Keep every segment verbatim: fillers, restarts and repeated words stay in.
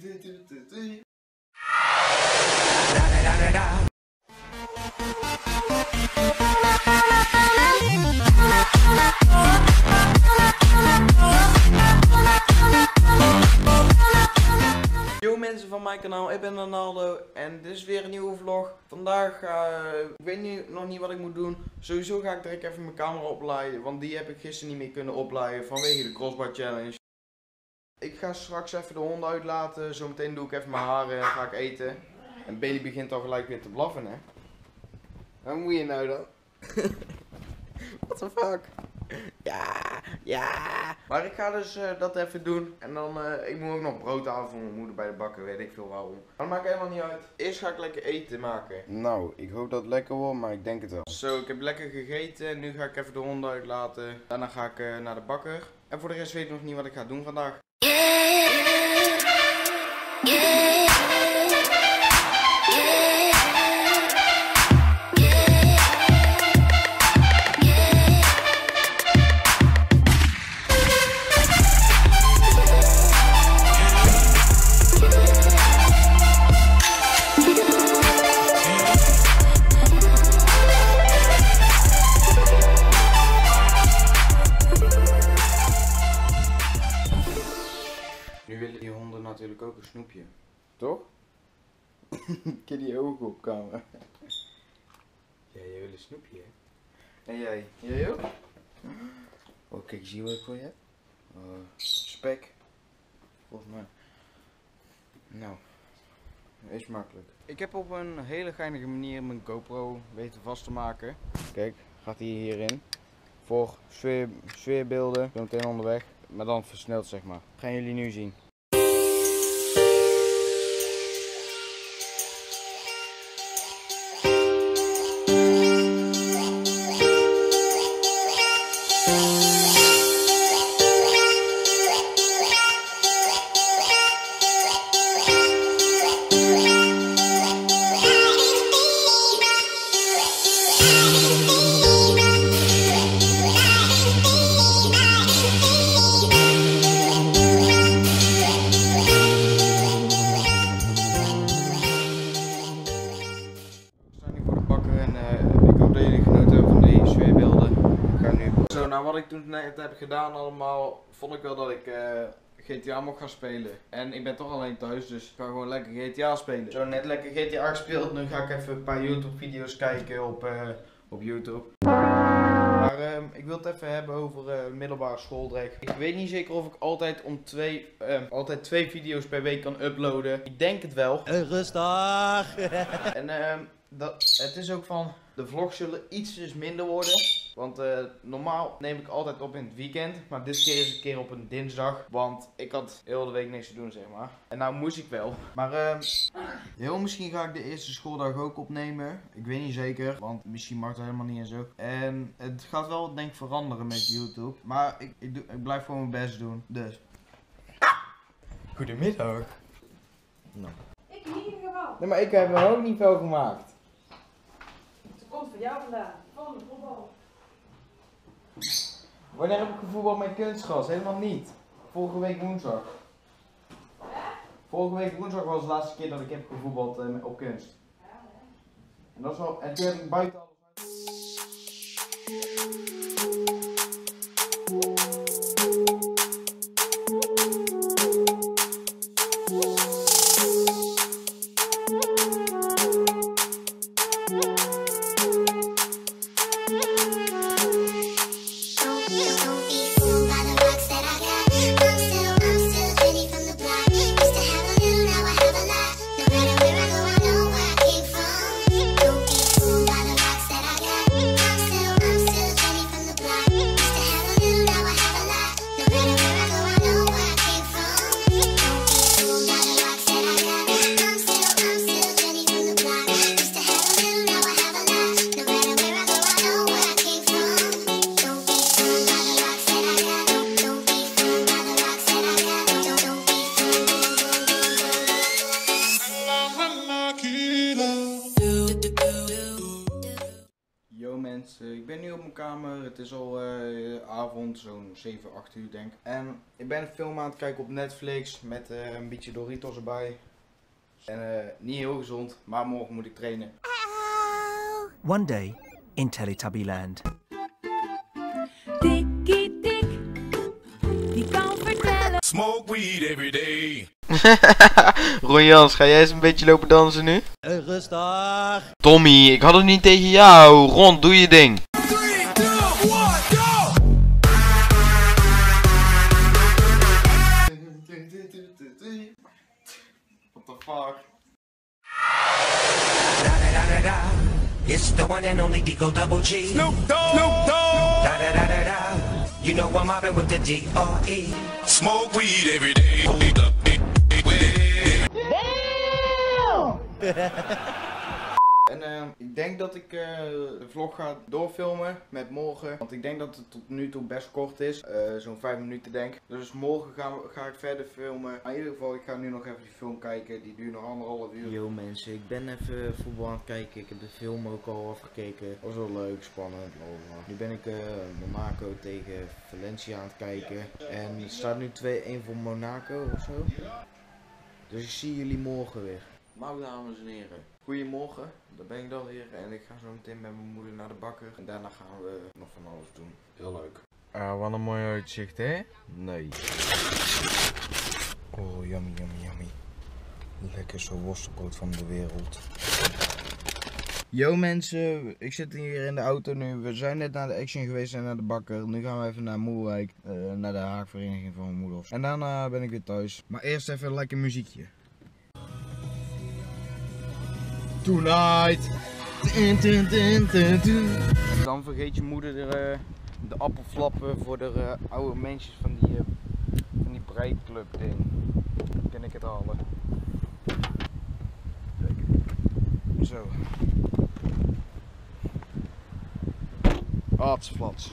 Yo mensen van mijn kanaal, ik ben Ronaldo en dit is weer een nieuwe vlog. Vandaag, uh, ik weet nu nog niet wat ik moet doen. Sowieso ga ik direct even mijn camera oplaaien, want die heb ik gisteren niet meer kunnen oplaaien vanwege de crossbar challenge. Ik ga straks even de honden uitlaten, zometeen doe ik even mijn haren en ga ik eten. En Bailey begint al gelijk weer te blaffen, hè. Wat moet je nou dan? What the fuck? Ja, ja. Maar ik ga dus uh, dat even doen. En dan, uh, ik moet ook nog brood halen voor mijn moeder bij de bakker, weet ik veel waarom. Maar dat maakt helemaal niet uit. Eerst ga ik lekker eten maken. Nou, ik hoop dat het lekker wordt, maar ik denk het wel. Zo, ik heb lekker gegeten. Nu ga ik even de honden uitlaten. Daarna ga ik uh, naar de bakker. En voor de rest weet ik nog niet wat ik ga doen vandaag. Nu willen die honden natuurlijk ook een snoepje. Toch? Ik heb die ogen op camera. Ja, jij wil een snoepje, hè? En jij? Jij ook? Oh, kijk, zie je wat ik voor je heb? Uh, spek. Volgens mij. Nou, is makkelijk. Ik heb op een hele geinige manier mijn GoPro weten vast te maken. Kijk, gaat hij hierin. Voor sfeer, sfeerbeelden, zo meteen onderweg. Maar dan versneld, zeg maar. Gaan jullie nu zien. Nou, wat ik toen net heb gedaan allemaal, vond ik wel dat ik uh, G T A mocht gaan spelen. En ik ben toch alleen thuis, dus ik ga gewoon lekker G T A spelen. Zo net lekker G T A gespeeld, nu ga ik even een paar YouTube video's kijken op, uh, op YouTube. Maar uh, ik wil het even hebben over uh, middelbare schooldrek. Ik weet niet zeker of ik altijd om twee, uh, altijd twee video's per week kan uploaden. Ik denk het wel. Uh, rustig! En uh, dat, het is ook van, de vlogs zullen ietsjes minder worden. Want uh, normaal neem ik altijd op in het weekend, maar dit keer is een keer op een dinsdag, want ik had heel de week niks te doen, zeg maar. En nou moest ik wel. Maar uh, heel misschien ga ik de eerste schooldag ook opnemen. Ik weet niet zeker, want misschien mag dat helemaal niet en zo. En het gaat wel denk ik veranderen met YouTube, maar ik, ik, doe, ik blijf gewoon mijn best doen, dus. Goedemiddag. Nou. Ik niet geval. Nee, maar ik heb hem ook niet veel gemaakt. Het komt van jou vandaan, van de voetbal. Wanneer heb ik gevoetbald met kunstgras? Helemaal niet. Vorige week woensdag. Hè? Vorige week woensdag was de laatste keer dat ik heb gevoetbald uh, op kunst. Ja, hè? En dat is wel. En toen heb ik buiten alles uit. ik ben nu op mijn kamer. Het is al uh, avond, zo'n zeven, acht uur denk ik. En ik ben een film aan het kijken op Netflix met uh, een beetje Doritos erbij. En uh, niet heel gezond, maar morgen moet ik trainen. One day in Teletubbyland. Tikkie tik, die kan vertellen. Smoke weed every day. Ron Jans, ga jij eens een beetje lopen dansen nu? Rustig. Tommy, ik had het niet tegen jou. Ron, doe je ding. three, two, one, go! What the fuck? It's the one and only Digo Double G. Snoop Dogg. Snoop Dogg. Da da da da da. You know I'm mobbing with the D R E. Smoke weed every day. En uh, ik denk dat ik uh, de vlog ga doorfilmen met morgen. Want ik denk dat het tot nu toe best kort is. Uh, Zo'n vijf minuten denk ik. Dus morgen ga, ga ik verder filmen. Maar in ieder geval, ik ga nu nog even die film kijken. Die duurt nog anderhalf uur. Yo mensen, ik ben even voetbal aan het kijken. Ik heb de film ook al afgekeken. Was wel leuk, spannend. Blablabla. Nu ben ik uh, Monaco tegen Valencia aan het kijken. En het staat nu twee een voor Monaco of zo. Dus ik zie jullie morgen weer. Nou dames en heren, goedemorgen, daar ben ik dan weer en ik ga zo meteen met mijn moeder naar de bakker en daarna gaan we nog van alles doen. Heel leuk. Ah, wat een mooi uitzicht hè? Nee. Oh, yummy, yummy, yummy. Lekker zo worstenbrood van de wereld. Yo mensen, ik zit hier in de auto nu. We zijn net naar de Action geweest en naar de bakker. Nu gaan we even naar Moerwijk, uh, naar de haakvereniging van mijn moeder. En daarna ben ik weer thuis. Maar eerst even een lekker muziekje. Tonight. Dan vergeet je moeder de, uh, de appelflappen voor de uh, oude mensjes van die, uh, van die breiklub ding. Dan kan ik het halen. Kijk. Zo. Aardsflats.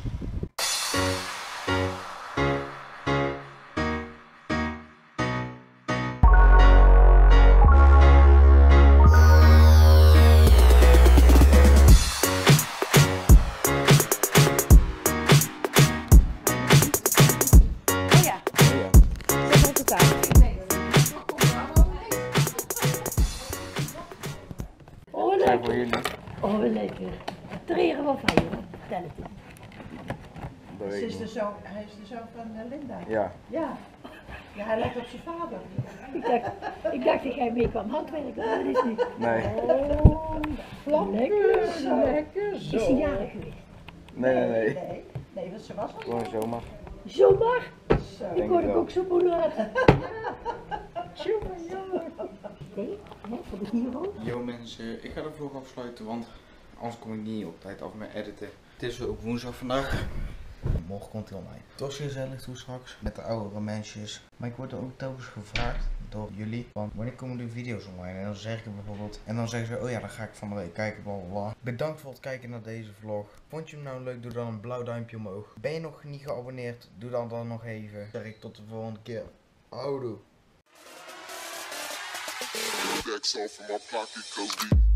Oh, wat Voor lekker. jullie. Oh, wat lekker. Treren wel van je, hoor. Vertel het eens. Dat weet Hij ik is de niet. zoon, hij is de zoon van uh, Linda. Ja. Ja. Ja, hij lijkt op zijn vader. Ik dacht, ik dacht dat jij mee kwam handwerken, maar dat is niet. Nee. Oh, Lekker zo. lekker zo. Is hij jarig geweest? Nee, nee, nee. Nee, nee, want ze was al. Gewoon zomaar. Zomaar? Zo. Ik Denk hoorde het ik wel. ook zo moeder uit. Jongen, jongen. Nee, hè, voor de hero. Yo mensen, ik ga de vlog afsluiten, want anders kom ik niet op tijd af met editen. Het is ook woensdag vandaag. Morgen komt hij online. Het was gezellig toen straks, met de oudere mensjes. Maar ik word er ook telkens gevraagd door jullie, van wanneer komen de video's online? En dan zeg ik bijvoorbeeld, en dan zeggen ze, oh ja, dan ga ik van de week kijken, bla bla bla. Bedankt voor het kijken naar deze vlog. Vond je hem nou leuk, doe dan een blauw duimpje omhoog. Ben je nog niet geabonneerd, doe dan dan nog even. Zeg ik tot de volgende keer. Houdoe. Backs off of my pocket, cause we